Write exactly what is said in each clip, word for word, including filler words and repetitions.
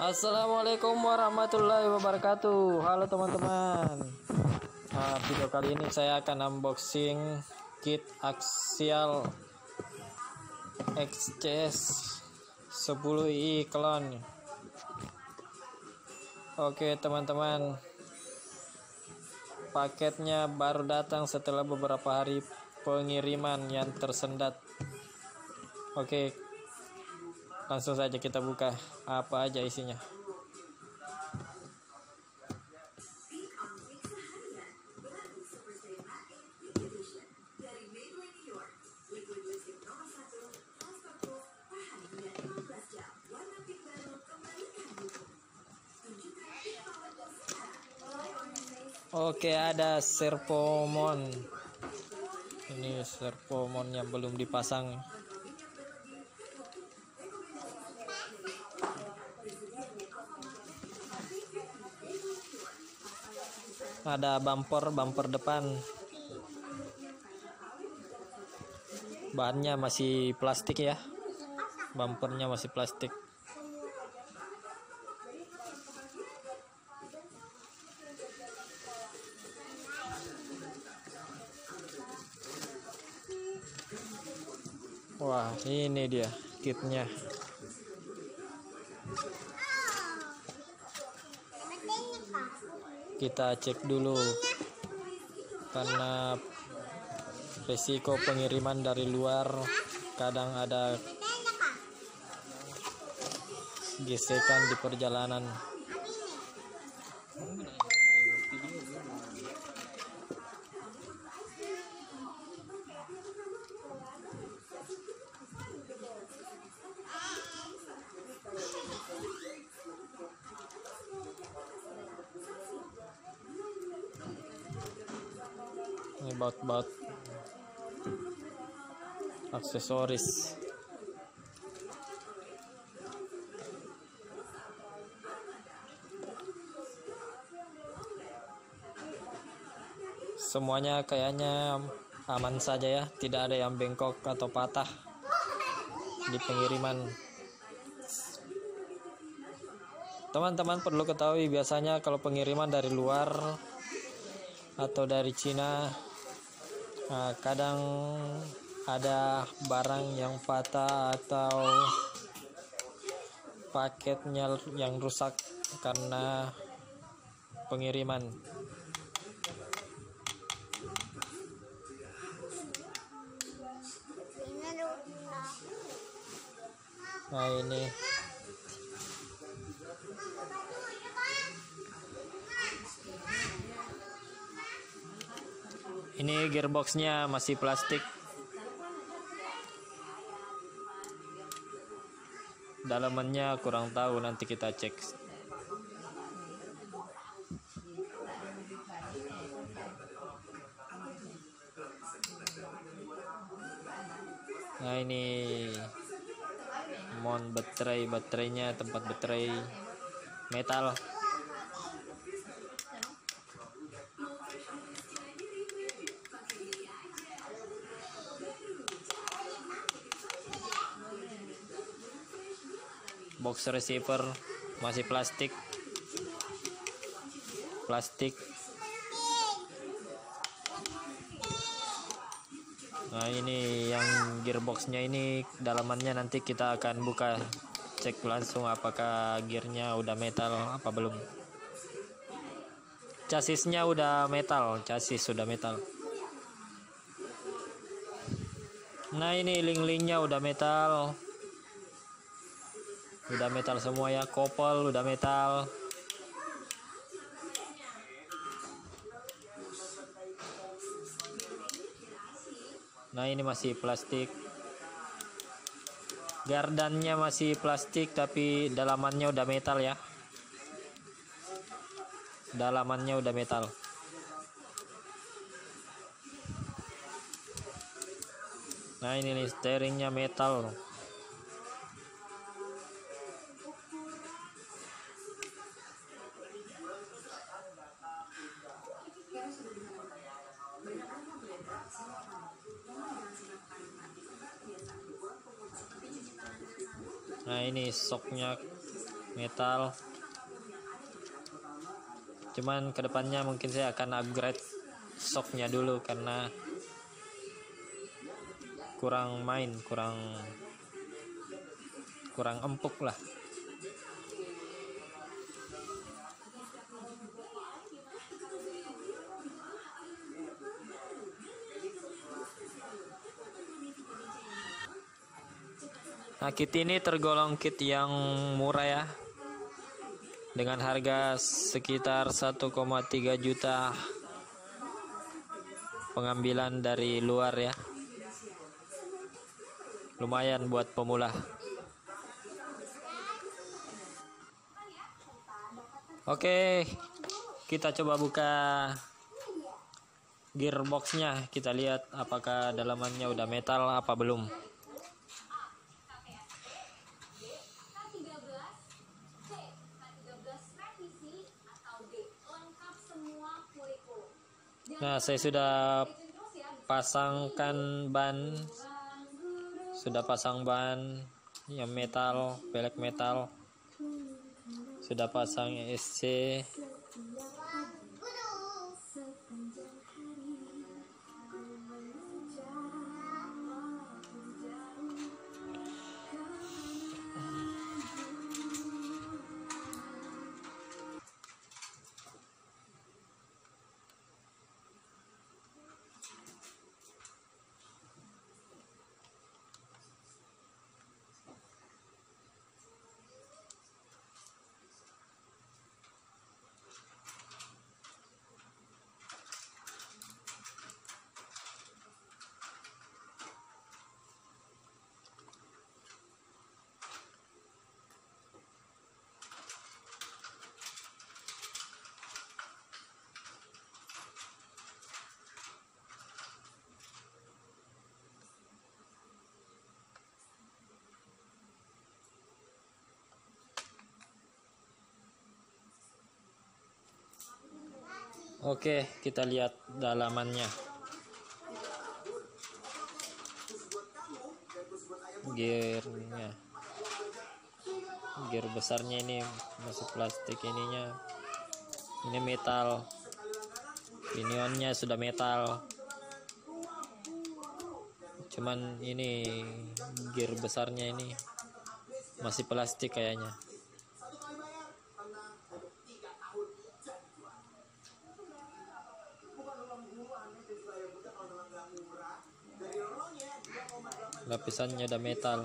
Assalamualaikum warahmatullahi wabarakatuh. Halo teman-teman. Nah, video kali ini saya akan unboxing kit Axial X C S sepuluh i clone. Oke teman-teman, paketnya baru datang setelah beberapa hari pengiriman yang tersendat. Oke, langsung saja kita buka apa aja isinya. Oke, ada servomon. Ini servomon yang belum dipasang. Ada bumper bumper depan, bahannya masih plastik ya, bumpernya masih plastik. Wah, ini dia kitnya. Kita cek dulu, karena risiko pengiriman dari luar kadang ada gesekan di perjalanan. Ini baut-baut aksesoris. Semuanya kayaknya aman saja ya, tidak ada yang bengkok atau patah di pengiriman. Teman-teman perlu ketahui, biasanya kalau pengiriman dari luar atau dari Cina, nah, kadang ada barang yang patah atau paketnya yang rusak karena pengiriman. Nah, ini ini gearboxnya masih plastik. Dalamannya kurang tahu, nanti kita cek. Nah, ini mount baterai, baterainya tempat baterai metal. Box receiver masih plastik, plastik. Nah, ini yang gearboxnya, ini dalamannya nanti kita akan buka, cek langsung apakah gearnya udah metal apa belum. Chassisnya udah metal, chassis sudah metal. Nah, ini link-linknya udah metal. Udah metal semua ya, kopel udah metal. Nah, ini masih plastik. Gardannya masih plastik tapi dalamannya udah metal ya. Dalamannya udah metal. Nah, ini nih steeringnya metal. Nah, ini soknya metal. Cuman kedepannya mungkin saya akan upgrade shocknya dulu karena kurang main, kurang kurang empuk lah. Nah, kit ini tergolong kit yang murah ya, dengan harga sekitar satu koma tiga juta, pengambilan dari luar ya. Lumayan buat pemula. Oke, kita coba buka gearboxnya, kita lihat apakah dalamannya udah metal apa belum. Nah, saya sudah pasangkan ban, sudah pasang ban yang metal, pelek metal, sudah pasang E S C. Oke, kita lihat dalamannya. Gearnya, gear besarnya ini masih plastik, ininya ini metal, pinionnya sudah metal. Cuman ini gear besarnya ini masih plastik kayaknya. Lapisannya ada metal.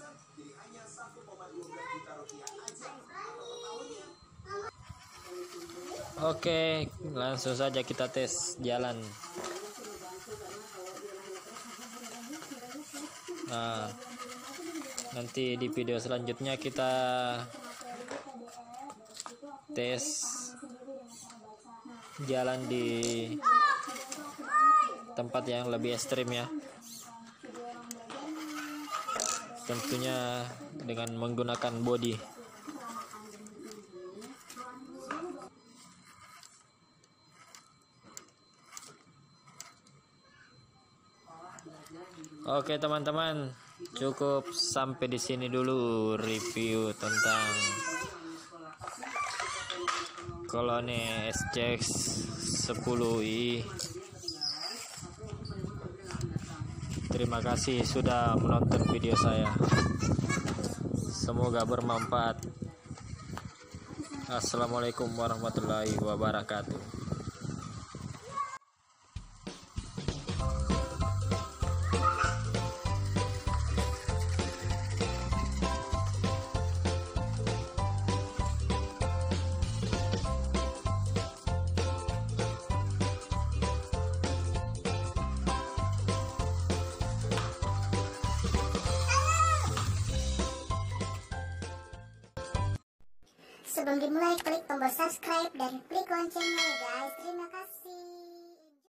Oke, langsung saja kita tes jalan. Nah, nanti di video selanjutnya kita tes jalan di tempat yang lebih ekstrim ya. Tentunya dengan menggunakan body. Oke teman-teman, cukup sampai di sini dulu review tentang Kolone S C X sepuluh i. Terima kasih sudah menonton video saya. Semoga bermanfaat. Assalamualaikum warahmatullahi wabarakatuh. Sebelum dimulai, klik tombol subscribe dan klik loncengnya ya guys. Terima kasih.